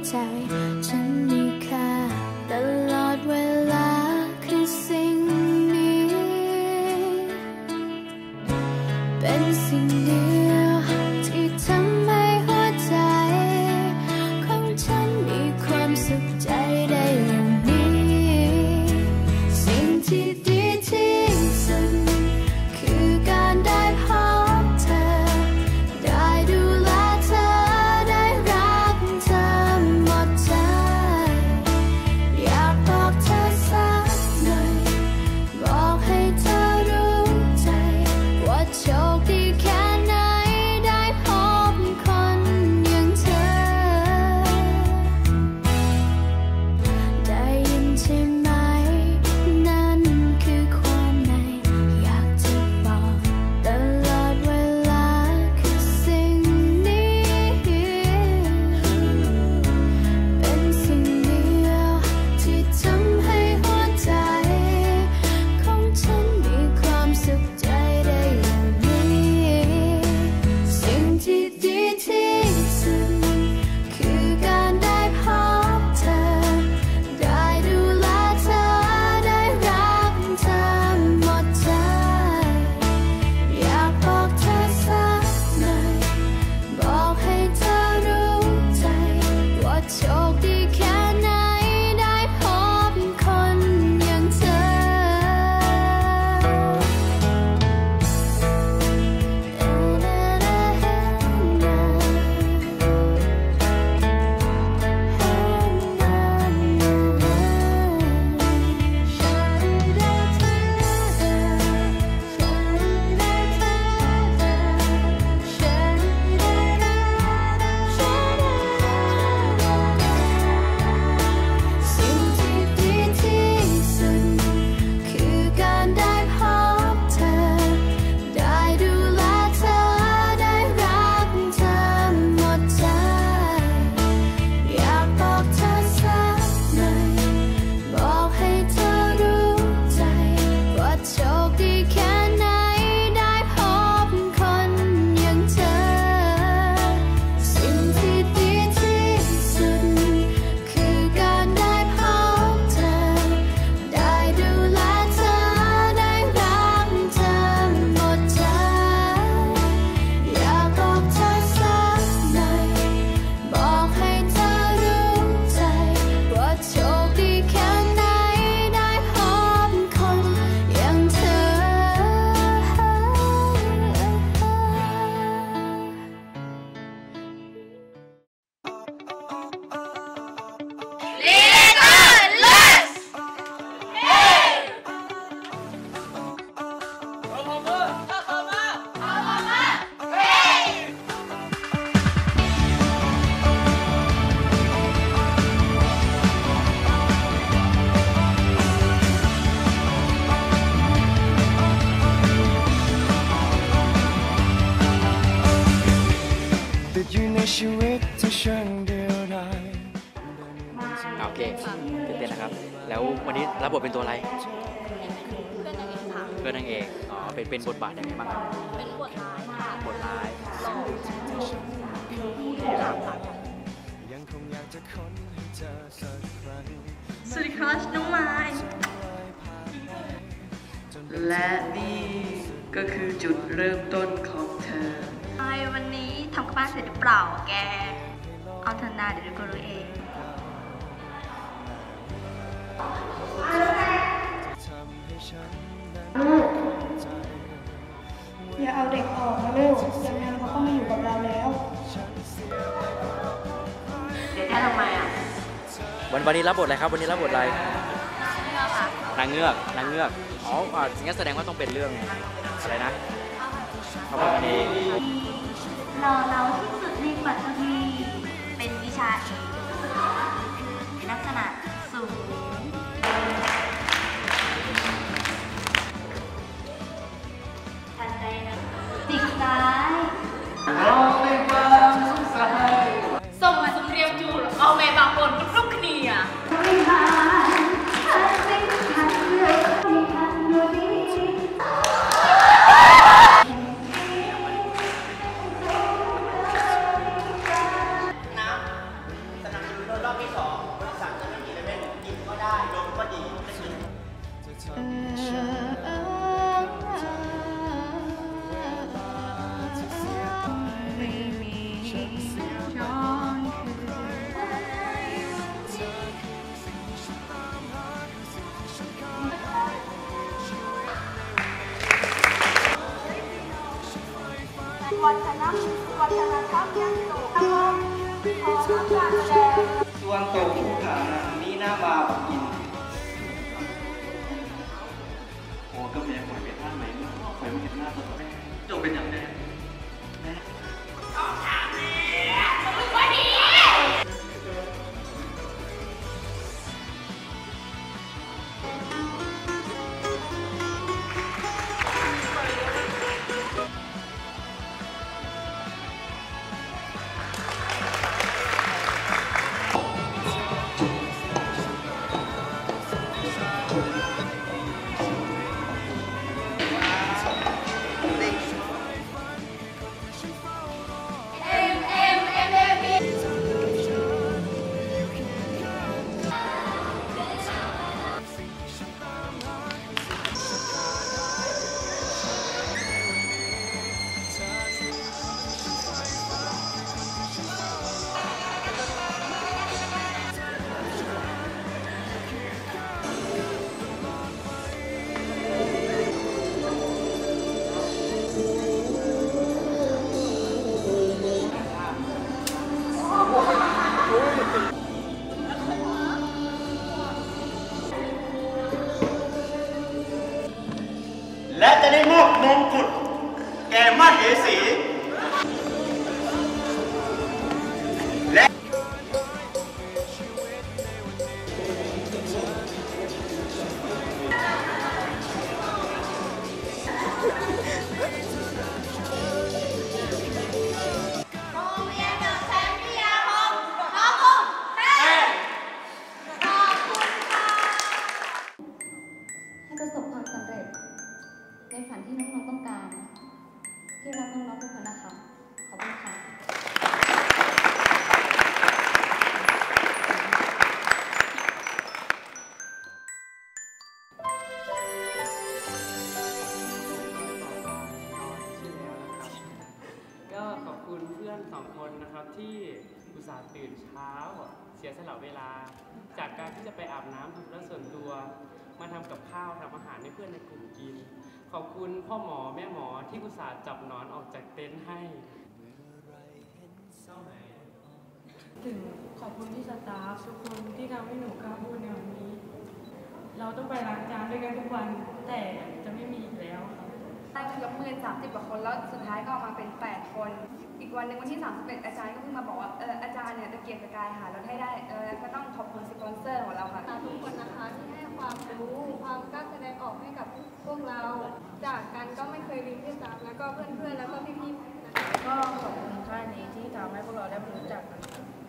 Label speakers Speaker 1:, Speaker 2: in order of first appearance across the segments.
Speaker 1: ใจฉันมีค่าตลอดเวลาคือสิ่งนี้เป็นสิ่งเดียวที่ทำให้หัวใจของฉันมีความสุขใจได้อย่างนี้สิ่งที่ดีที่สุดคือการได้พบเธอได้ดูแลเธอได้รักเธอหมดใจอยากบอกเธอสักหน่อยบอกให้เธอรู้ใจว่าโชคดีแค่ไหนได้พบคนอย่างเธอได้ยินใช่ไหมนั่นคือความในอยากจะบอกตลอดเวลาคือสิ่งนี้เป็นสิ่งเดียวที่ทำให้หัวใจของฉันมีความสุขใจได้อย่างนี้สิ่งที่ดีที่สุดคือการได้พบเธอได้ดูแลเธอได้รักเธอหมดใจอยากบอกเธอสักหน่อยบอกให้เธอรู้ใจว่าโชคดีแค่ไหนได้พบคนอย่างเธอสิ่งที่ดีที่สุดคือการได้พบเธอได้ดูแลเธอได้รักเธอหมดใจอยากบอกเธอสักหน่อยบอกให้เธอรู้ใจว่าโชคดีแค่ไหนได้พบคนอย่างเธอสิ่งที่ดีที่สุดคือการได้พบเธอได้ดูแลเธอได้รักเธอหมดใจอยากบอกเธอสักหน่อยบอกให้เธอรู้ใจว่าโชคดีแค่ไหนได้พบคนอย่างเธอ
Speaker 2: ติดอยู่ในชีวิตที่ช่างเดียวดาย
Speaker 3: โอเคตื่นเต้นนะครับ แล้ววันนี้รับบทเป็นตัวอะไร
Speaker 4: เพื่อนนางเอกค่ะ
Speaker 3: เพื่อนนางเอกอ๋อเป็นบทบาทยังไงบ้างครับ
Speaker 4: เป็นบทร้ายค่ะ
Speaker 3: บทร้าย
Speaker 2: ยังคงอยากจะค้นให้เจอสักครั้ง
Speaker 5: สวัสดีครับน้องไม้และนี่ก็คือจุดเริ่มต้นของเธอไอวันนี้ทำกับบ้านเสร็จหรือเปล่าแก เอาเธอหน้าเดี๋ยวดูก็รู้เอง
Speaker 6: อย่าเอาเด็กออกนะลูกยังไงเขาก็มาอยู่กับเราแล้ว
Speaker 5: เดี๋ยวแค่ทำไมอ่ะ
Speaker 3: วันนี้รับบทอะไรครับ วันนี้รับบทอะไรนางเงือกนางเงือกอ๋องั้นแสดงว่าต้องเป็นเรื่องอะไรนะพระมณี
Speaker 4: เราที่สุดในปัตตภีเป็นวิชาเอกเป็นลักษณะสูงทันใดนะจิกซ้ายส่งมาสมเรียมจูรเอาแม่บางคนก็ครุกคนีอ่ะ
Speaker 5: สนับสนุนโดย
Speaker 7: ส่วนโตผู้ขานี่หน้าบาปกินโอ้ก็แม่ข่อยไปท่านไหนข่อยไม่เห็นหน้าตัวแม่จบเป็นอย่างแน่และจะได้มอบมงกุฎแก่มเหสีและ
Speaker 1: ให้ประสบความสำเร็จในฝันที่น้องๆต้องการที่รักน้องๆทุกคนนะคะขอบคุณค่ะ
Speaker 8: ก็ขอบคุณเพื่อน2 คนนะครับที่อุตส่าห์ตื่นเช้าเสียสละเวลาจากการที่จะไปอาบน้ำทำธุระส่วนตัวมาทำกับข้าวทำอาหารให้เพื่อนในกลุ่มกินขอบคุณพ่อหมอแม่หมอที่อุตส่าห์จับหนอนออกจากเต็นท์ให้
Speaker 6: ถึงขอบคุณที่สตาฟทุกคนที่ทำให้หนูกล้าพูดในวันนี้ เราต้องไปล้างจานด้วยกันทุกวันแต่จะไม่มีอีกแล้วค่ะ
Speaker 9: ได้เกือบ30 กว่าคนแล้วสุดท้ายก็ออกมาเป็น8 คนอีกวันหนึ่งวันที่31อาจารย์ก็เพิ่งมาบอกว่าอาจารย์เนี่ยตะเกียกตะกายหาเราให้ได้ก็ต้องขอบคุณสปอนเซอร์ของเราค่ะ
Speaker 1: ทุกคนนะคะที่ให้ความรู้ความกล้าแสดงออกให้กับพวกเราจากกันก็ไม่เคยลืมพี่สาวแล้วก็เพื่อนๆแล้วก็พี่ๆ
Speaker 6: ก็ขอบคุณค่ายนี้ที่ทำให้พวกเราได้รู้จักกัน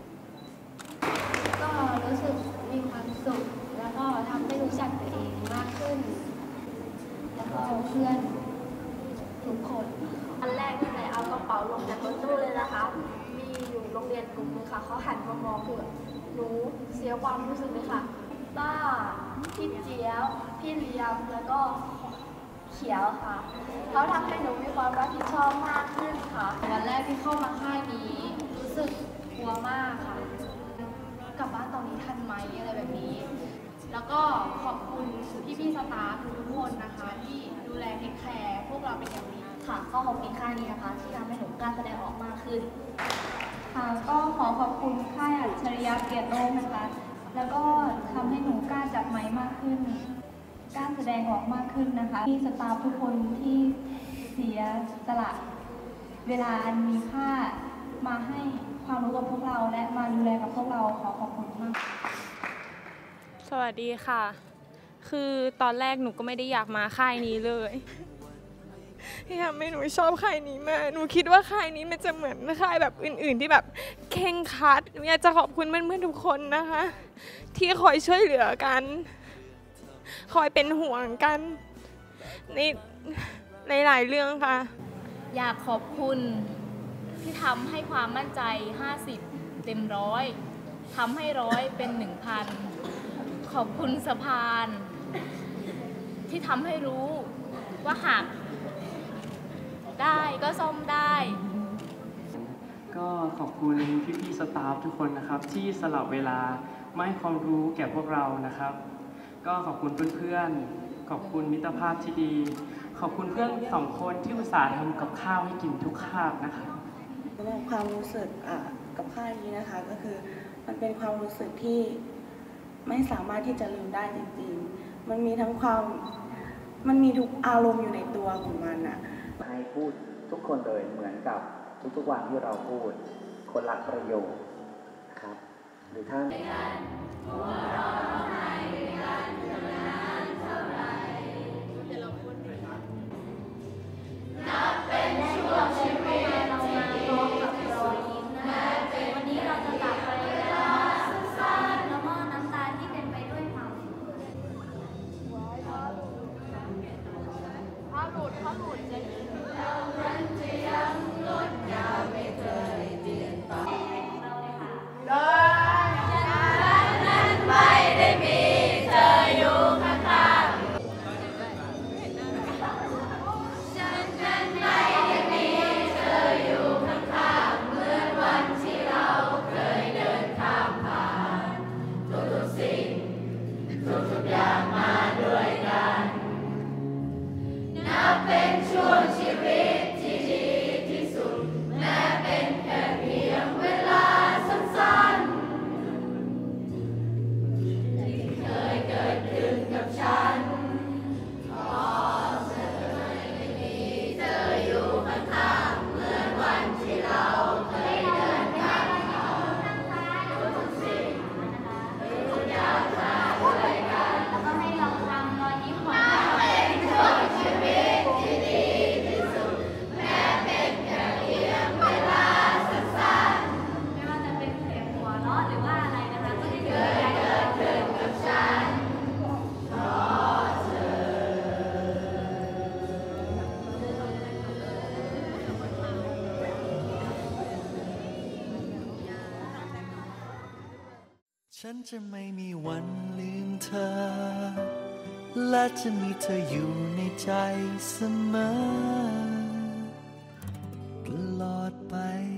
Speaker 1: ก็รู้สึกมีความสุขแล้วก็ทำให้รู้จักตัวเองมากขึ้นแล้วก็เพื่อนทุกคนอันแรกที่ไหนเอากระเป๋าลงจากรถตู้เลยนะคะมีอยู่โรงเรียนกลุ่มนึงค่ะเขาหันมามองคือหนูเสียความรู้สึกเลยค่ะต้าพี่เจี๊ยบพี่เลี้ยมแล้วก็เขียวค่ะเขาทำให้หนูมีความรับผิดชอบมากขึ้นค่ะวันแรกที่เข้ามาค่ายนี้รู้สึกกลัวมากค่ะกลับบ้านตอนนี้ทันไหมอะไรแบบนี้ แล้วก็ขอบคุณพี่ๆสตาฟทุกคนนะคะที่ดูแลเทคแคร์พวกเราเป็นอย่างดีค่ะก็ขอบคุณค่ายนี้นะคะที่ทำให้หนูกล้าแสดงออกมากขึ้นค่ะก็ขอบคุณค่ายอัจฉริยะเกียรติโลกนะคะแล้วก็ทำให้หนูกล้าจับไมค์มากขึ้นกล้าแสดงออกมากขึ้นนะคะที่สตาฟทุกคนที่เสียสละเวลาอันมีค่ามาให้ความรู้กับพวกเราและมาดูแลกับพวกเราขอบคุณมาก
Speaker 10: สวัสดีค่ะคือตอนแรกหนูก็ไม่ได้อยากมาค่ายนี้เลยที่ทำให้หนูชอบค่ายนี้มากหนูคิดว่าค่ายนี้มันจะเหมือนค่ายแบบอื่นๆที่แบบเคร่งครัดหนูอยากจะขอบคุณเพื่อนๆทุกคนนะคะที่คอยช่วยเหลือกันคอยเป็นห่วงกันในหลายเรื่องค่ะ
Speaker 11: อยากขอบคุณที่ทำให้ความมั่นใจ50 เต็ม 100ทำให้100 เป็น 1,000 ขอบคุณสะพานที่ทำให้รู้ว่าหากได้ก็ซ่อมได้
Speaker 8: ก็ขอบคุณพี่ๆสตาฟทุกคนนะครับที่สละเวลามาให้ความรู้แก่พวกเรานะครับก็ขอบคุณเพื่อนๆขอบคุณมิตรภาพที่ดีขอบคุณเพื่อน2 คนที่อุตส่าห์ทำกับข้าวให้กินทุกคาบนะครับ
Speaker 12: สำหรับความรู้สึกกับค่ายนี้นะคะก็คือมันเป็นความรู้สึกที่ไม่สามารถที่จะลืมได้จริงๆมันมีทั้งมันมีทุกอารมณ์อยู่ในตัวของมันอ่ะ
Speaker 13: ให้พูดทุกคนเลยเหมือนกับทุกๆวันที่เราพูดคนละประโยคนะครับหรือท่าน
Speaker 4: นับเป็นช่วงชีวิตเรามาพร้อมกับรอยยิ้มนะคะวันนี้เราจะจากไปแล้วสั้นๆแล้วก็น้ำตาที่เต็มไปด้วยความถ้าหลุดจะยินมันจะยังงดงามไม่เคยเปลี่ยนไปโดยฉันนั้นไม่ได้มีเธออยู่ข้างๆฉันนั้นไม่ได้มีเธออยู่ข้างๆเหมือนวันที่เราเคยเดินข้ามผ่านทุกๆสิ่งทุกๆอย่างมาด้วยกันนับเป็นช่วงชีวิตที่ดีที่สุดแม้เป็นแค่เพียงเวลาสั้นๆที่เคยเกิดขึ้นกับฉันขอเธอไม่มีเธออยู่ข้างๆเหมือนวันที่เราเคยเดินข้ามผ่านทุกสิ่งทุกอย่างมาด้วยกันแล้วก็ให้เราทำรอยยิ้มของเราเป็นช่วงชีวิตที่ดีที่สุดแม้เป็นแค่เพียงเวลาสั้นๆไม่ว่าจะเป็นเสียงหัวเราะหรือว่าอะไรนะคะก็ได้เกิดขึ้นกับฉันขอเธอ
Speaker 14: ฉันจะไม่มีวันลืมเธอและจะมีเธออยู่ในใจเสมอตลอดไป